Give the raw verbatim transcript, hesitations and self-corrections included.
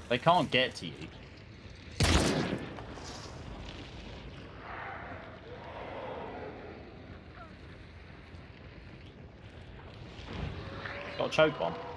They can't get to you. Got a choke bomb.